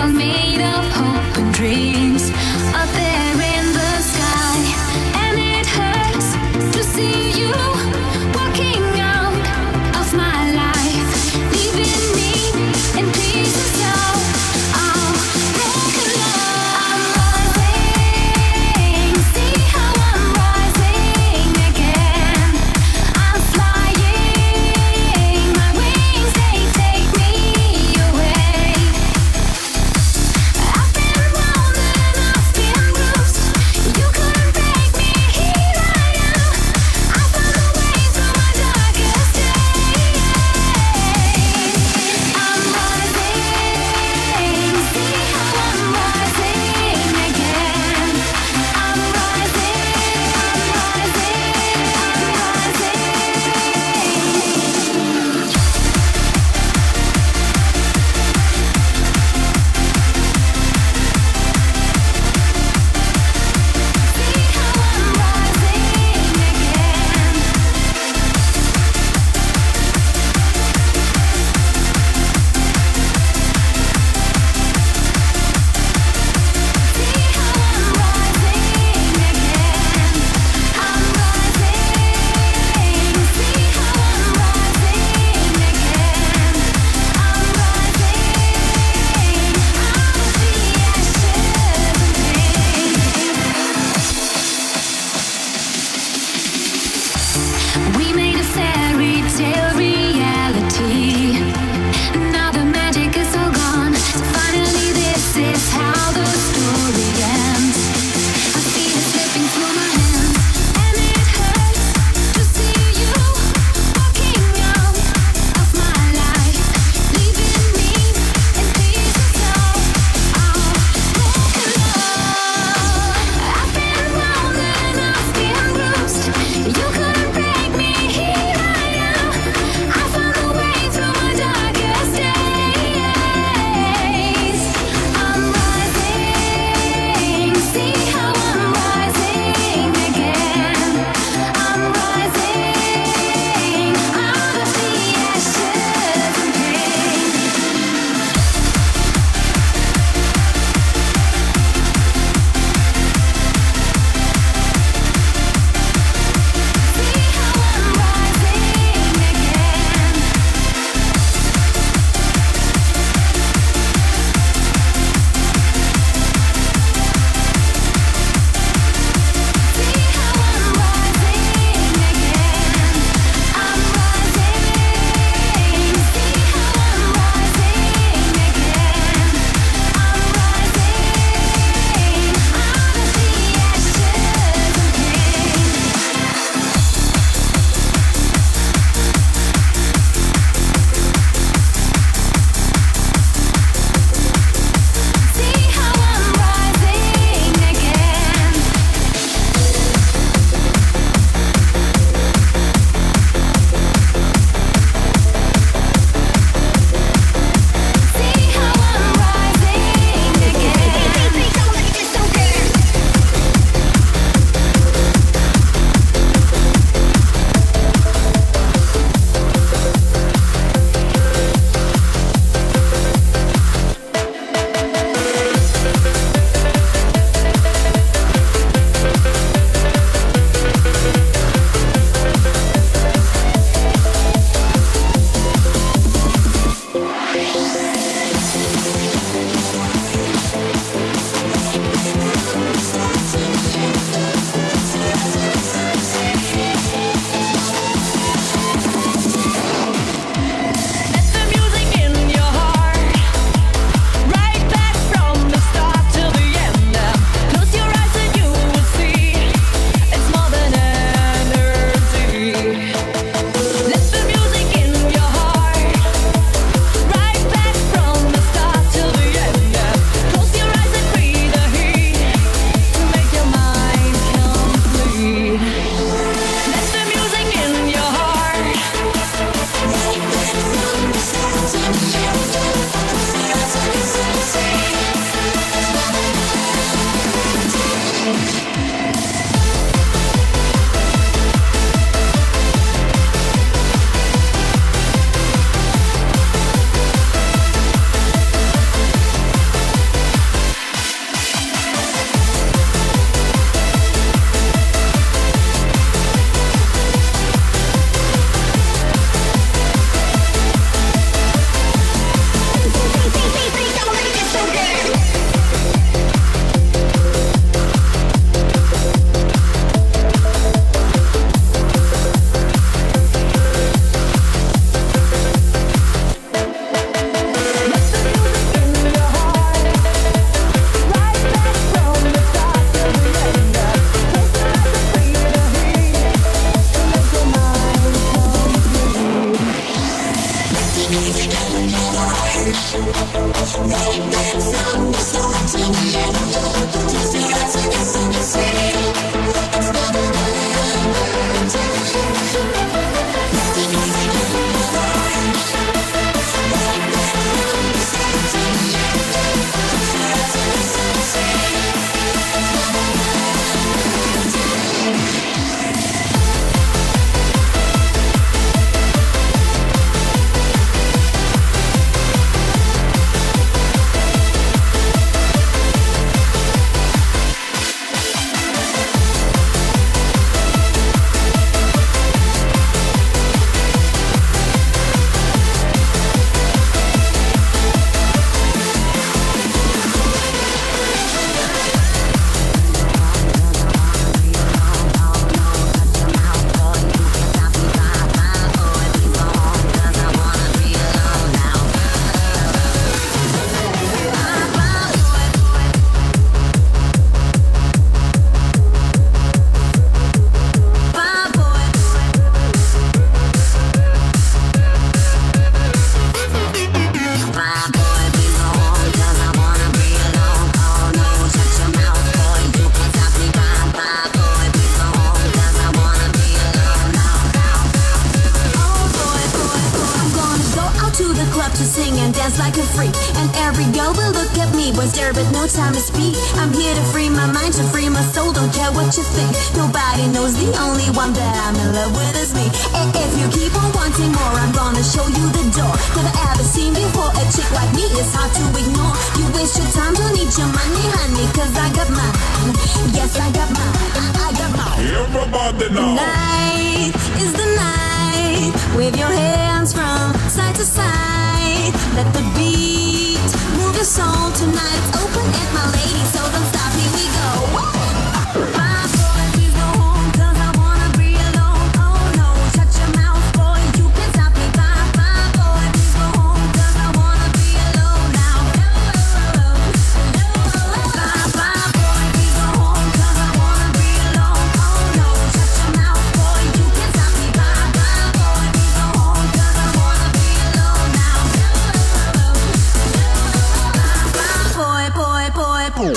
I've been wondering Time to speak. I'm here to free my mind, to free my soul. Don't care what you think. Nobody knows the only one that I'm in love with is me. And if you keep on wanting more, I'm gonna show you the door. Never ever seen before a chick like me. It's hard to ignore. You waste your time, don't need your money, honey, cause I got mine. Yes, I got mine. I got mine. Everybody know. Tonight is the night. Wave your hands from side to side. Let the beat move your soul tonight. It's open at my lady, so don't stop. Here we go. My boy, please go home, cause I wanna be alone. Oh no, shut your mouth, boy, you can't stop me. My boy, please go home, cause I wanna be alone now. My boy, please go home, cause I wanna be alone. Oh no, shut your mouth, boy, you can't stop me. My boy, please go home, cause I wanna be alone now. Boy.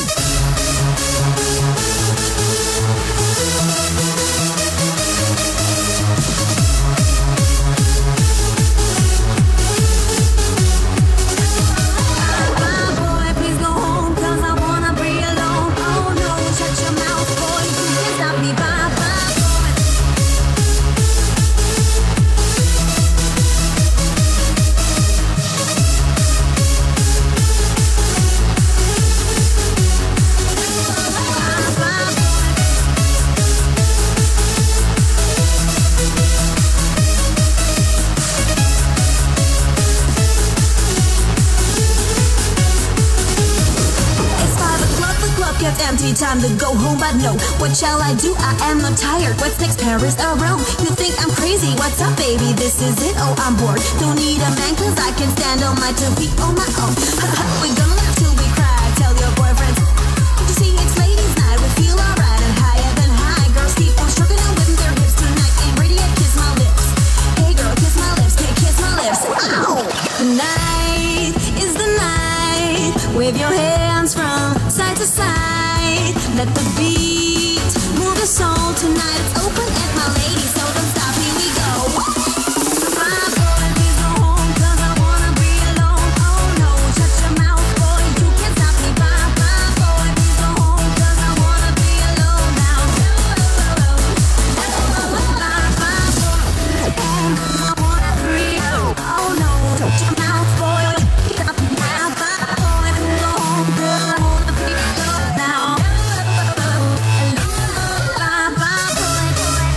Empty, time to go home, but no, what shall I do? I am not tired. What's next, Paris or Rome? You think I'm crazy? What's up, baby? This is it. Oh, I'm bored. Don't need a man, cause I can stand on my 2 feet on my own. We gonna laugh till we cry. Tell your boyfriend. You see, it's ladies' night. We feel alright and higher than high. Girls keep on struggling with their hips tonight. Ain't ready yet, kiss my lips. Hey girl, kiss my lips. Kiss my lips. Ow! Tonight is the night. Wave your hands from side to side. Let the beat move your soul tonight. It's open at my lady, so don't stop. Here we go. My boy, please go home, cause I wanna be alone. Oh no, shut your mouth, boy, you can't stop me. My boy, please go home, cause I wanna be alone now. My boy, I wanna be alone. Oh no, shut your mouth, boy. My boy, please go home, cause I wanna be alone now.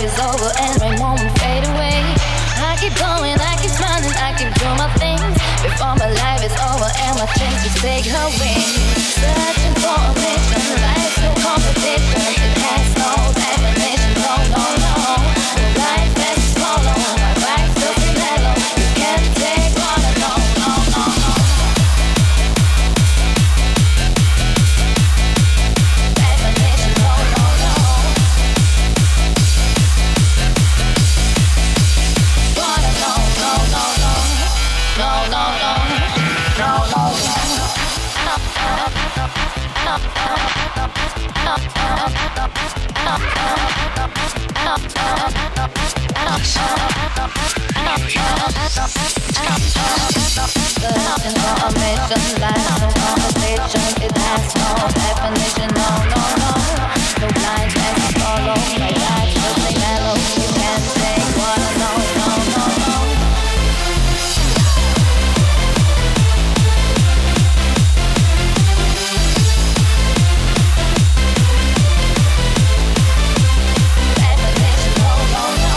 is over, every moment fade away. I keep going, I keep smiling, I keep doing my things before my life is over and my dreams just take her wings. Searching for a mission, life's no competition. It has no definition, no, no, no. The right best follow, my right to be mellow. You can't take one, no, no, no, no. Definition, no, no, no. Wanna know, no, no, no, no, no, no, no, no, no. Information, life, no conversation. It has no definition, no, no, no. No blind tracks to follow, my life will be mellow. You can't say what I know, no, no, no. Definition, no, no, no.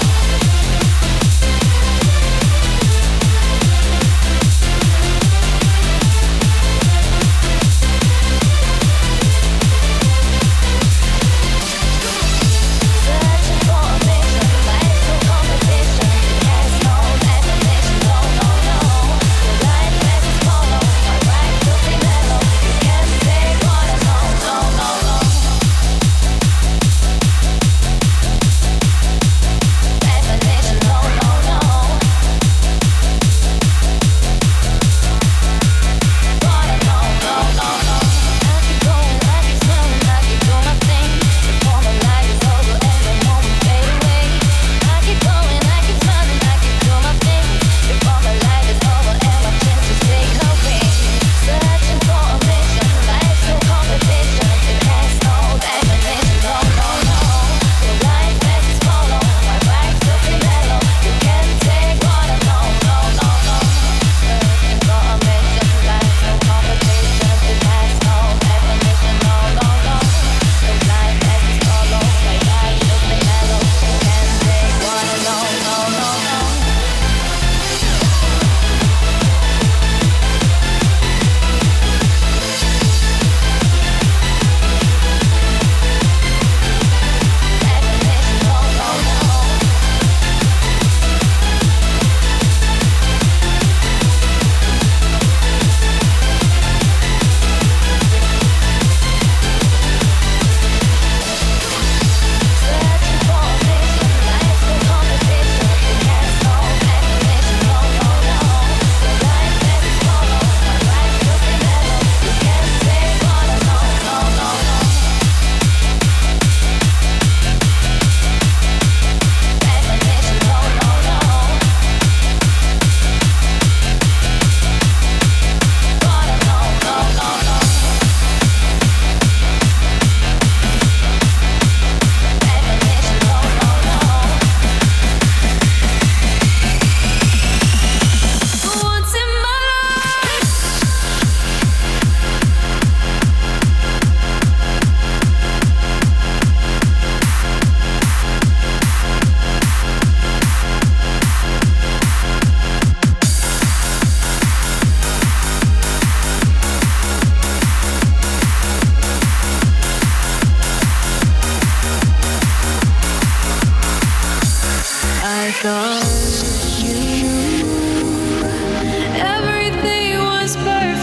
Everything was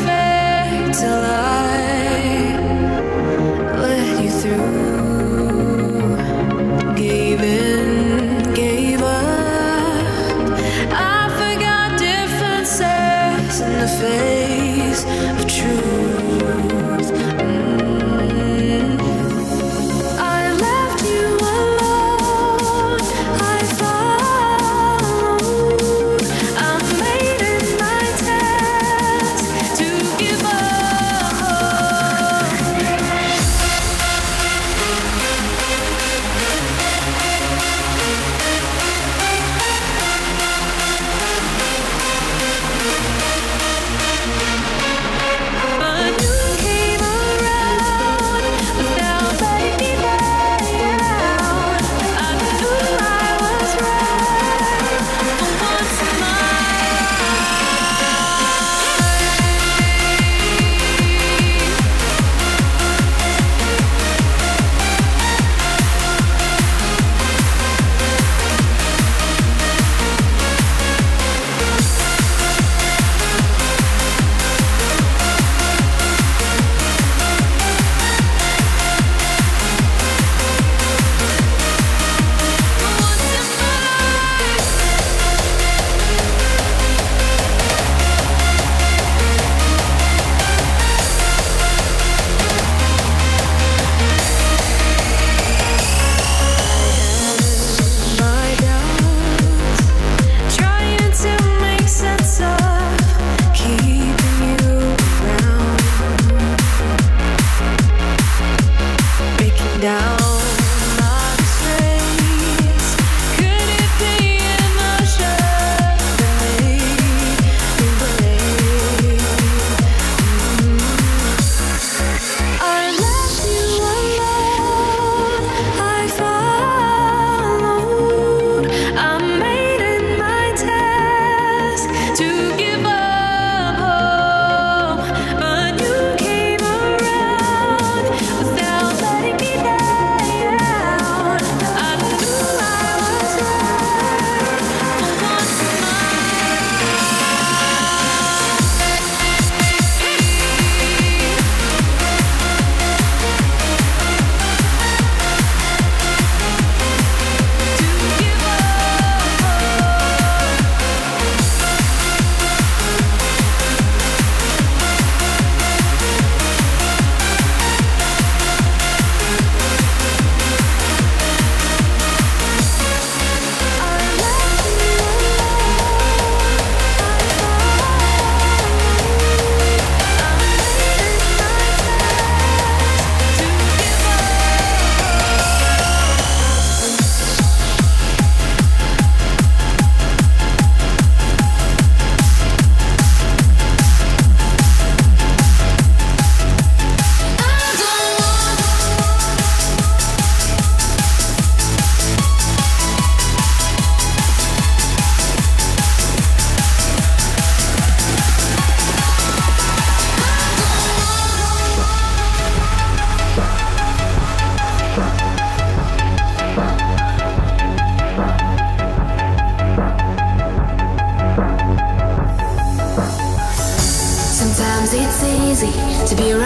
perfect till I let you through. Gave in, gave up. I forgot differences in the face of truth. I left you alone. I followed.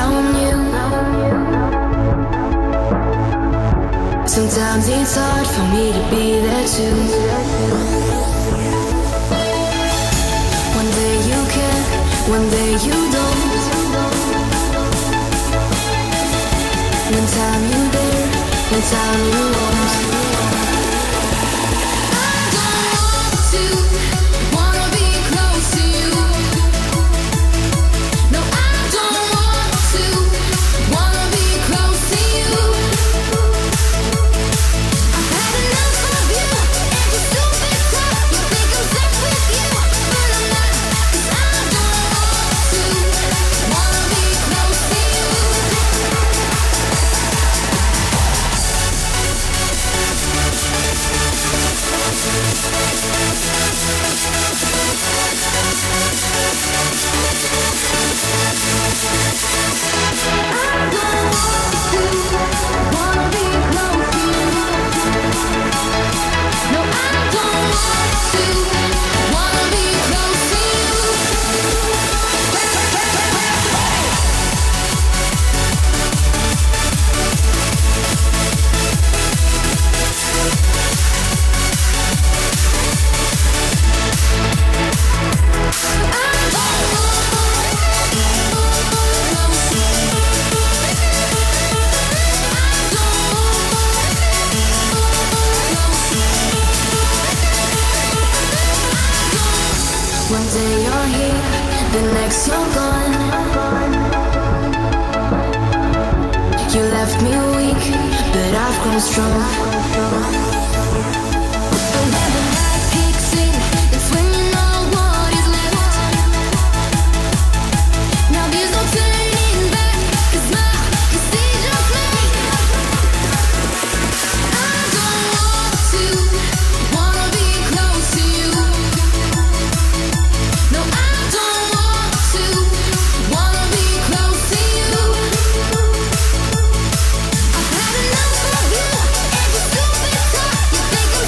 around you. Sometimes it's hard for me to be there too. One day you can, one day you don't. One time you there, one time you won't. I don't want to, wanna be close to you. No, I don't want to, wanna be close to you. I've had enough of you and your stupid talk. You think I'm sick with you, but I'm not. 'Cause I don't want to, wanna be close to you. One day you're here, the next you're gone. You left me weak, but I've grown strong. And when the night kicks in, that's when you know what is left. Now there's no turning back, 'cause my decision's made. I don't want to, wanna be close to you. No, I don't want to, wanna be close to you. I've had enough of you and your stupid talk. You think I'm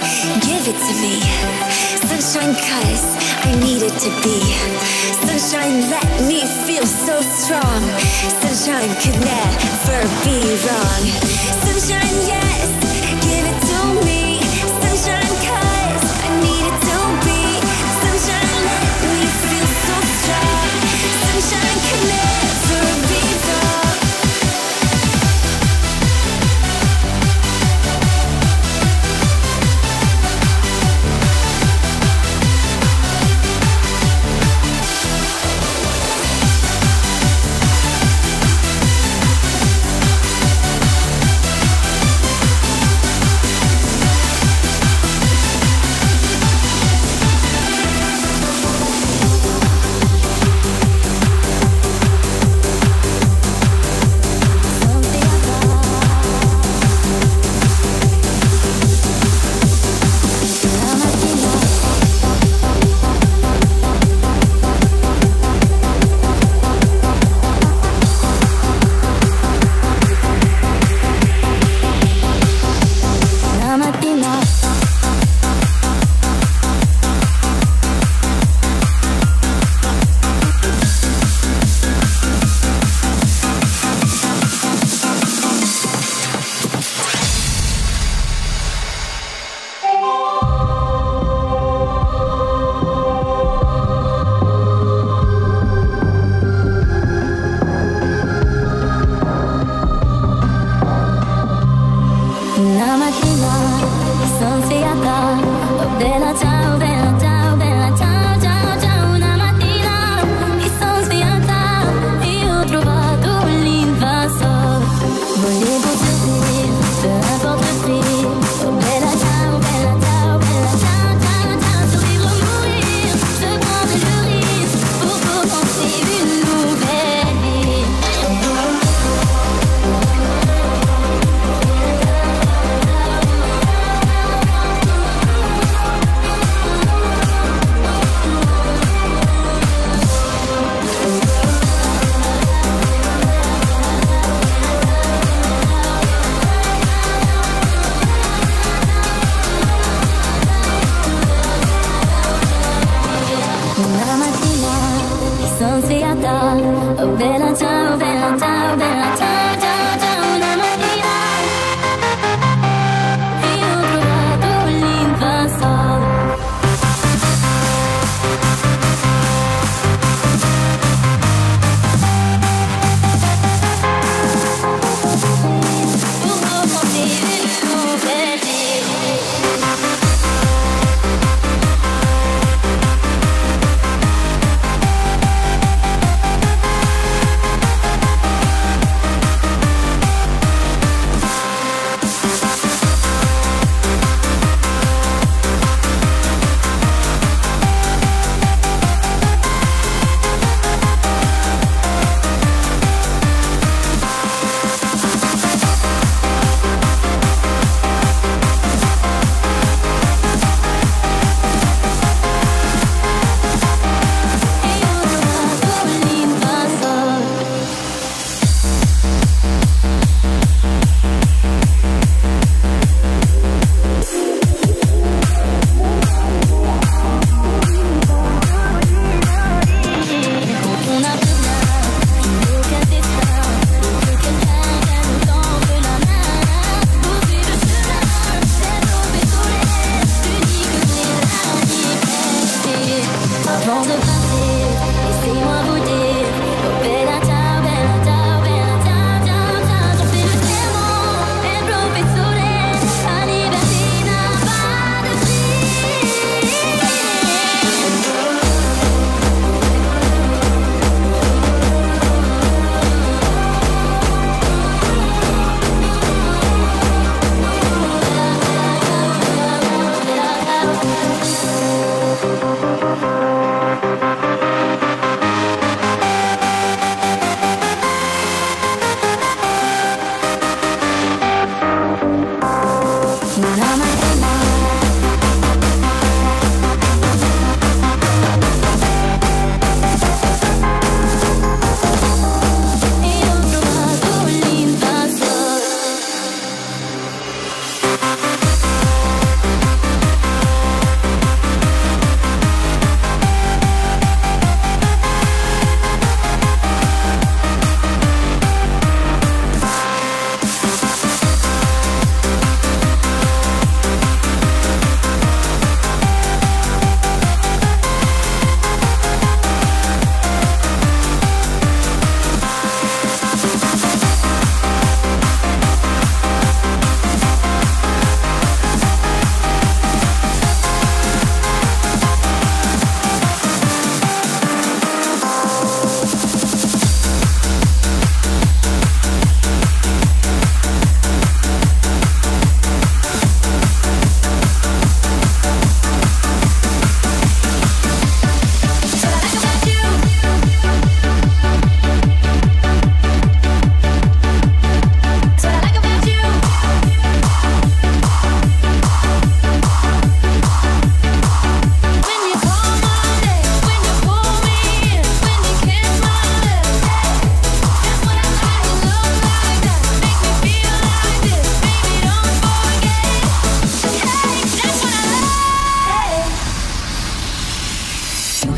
Give it to me. Sunshine, 'cause I need it to be. Sunshine, let me feel so strong. Sunshine could never be wrong. Sunshine, yes, give it to me. Sunshine, 'cause I need it to be. Sunshine, let me feel so strong. Sunshine could never be wrong.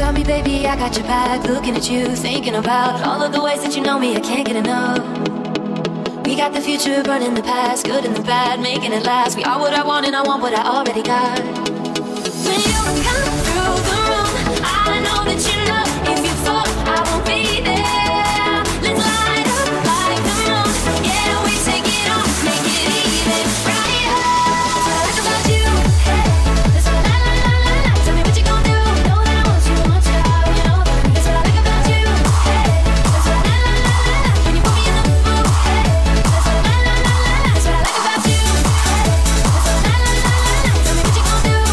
about me, baby, I got your back. Looking at you, thinking about all of the ways that you know me, I can't get enough. We got the future burning the past, good and the bad, making it last. We are what I want and I want what I already got. When you come through the room, I know that you know if you fall, I won't be there. Let's light up like the moon. Yeah, we take it on, make it even right here. That's what I like about you. Hey, that's what I like. Tell me what you gon' do. Know that I want you, you know that. That's what I like about you. Hey, that's what I like. When you put me in the mood. Hey, that's what I like. That's what I like about you. Hey, that's what I like. Tell me what you gon' do.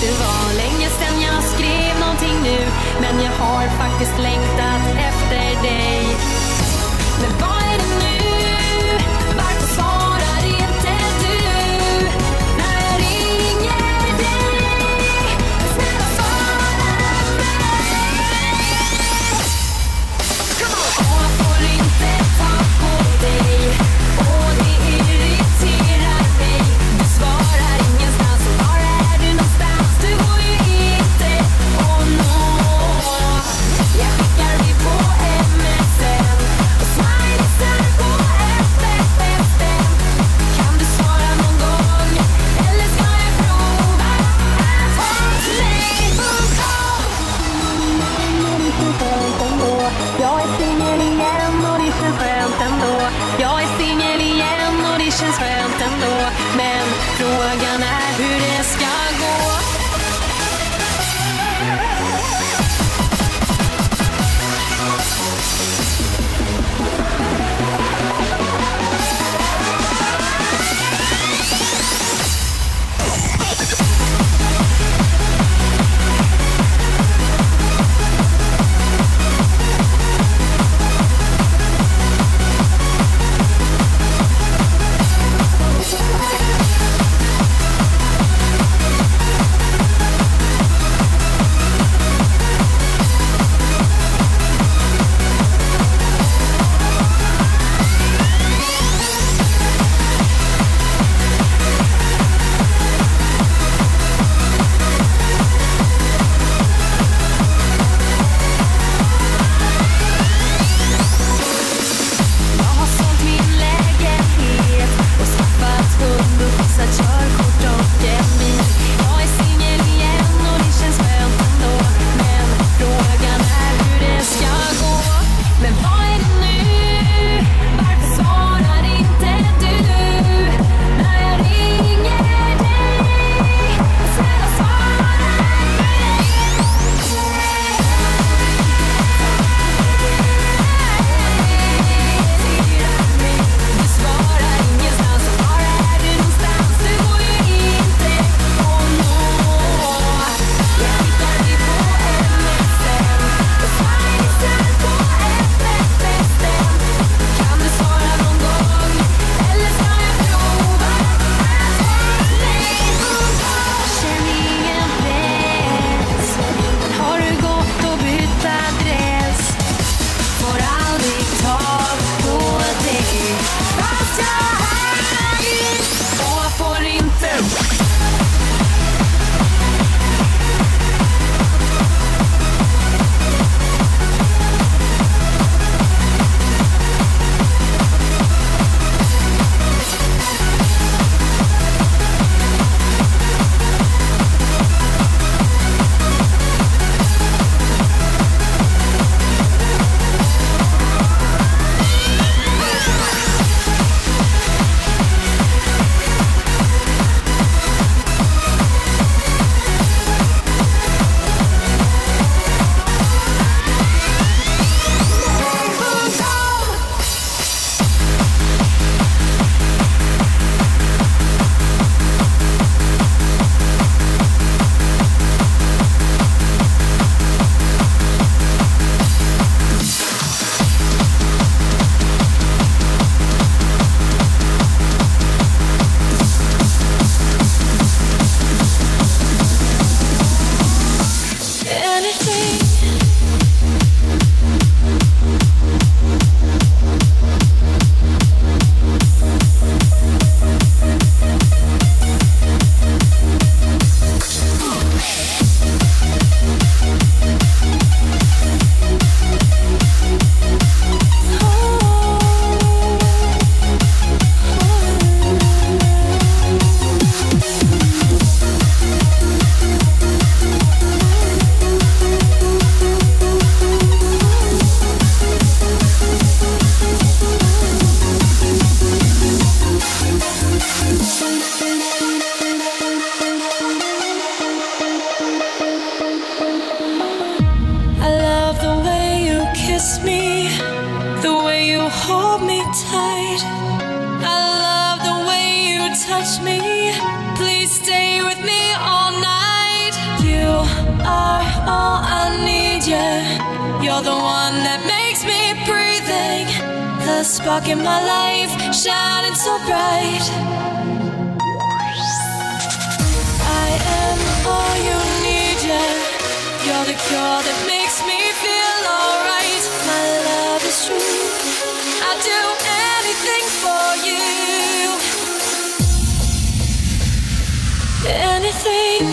Det var länge sedan jag skrev någonting nu, men jag har faktiskt längtat efter dig. Men vad är det nu? Varför svarar inte du när jag ringer dig? Snälla svara mig. Jag får inte tag på dig och det irriterar mig. Du svarar ingenstans, och var är du någonstans? Du går ju inte att nå. Jag skickar dig på MSN och smilesar på FFFN. Kan du svara någon gång, eller ska jag prova att hotmail.com? Jag är singel igen och det känns skönt ändå. Jag är singel igen och det känns skönt ändå. Men frågan är hur det ska gå. touch me. Please stay with me all night. need you. You're the one that makes me breathing. The spark in my life, shining so bright. I am all you need, yeah. You're the cure that makes me feel alright. My love is true, I'd do anything for you. Anything.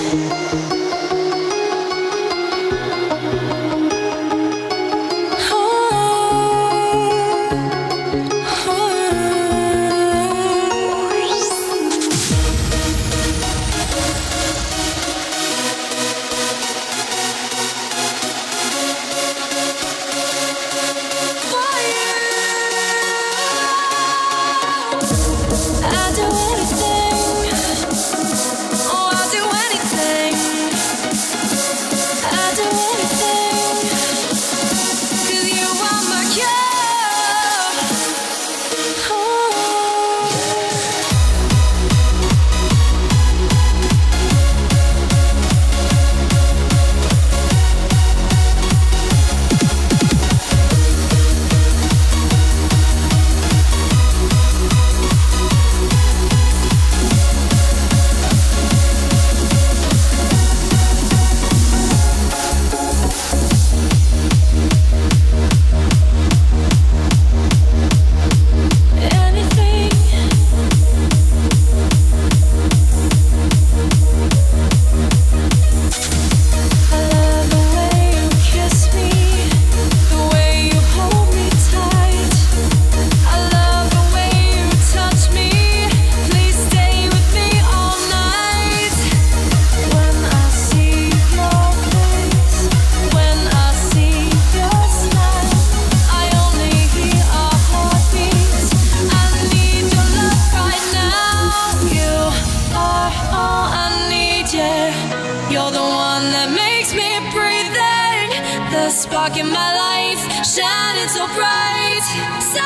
Spark in my life, shining so bright, so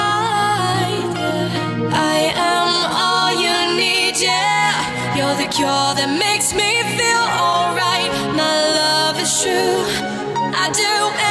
bright. I am all you need, yeah. You're the cure that makes me feel alright. My love is true, I do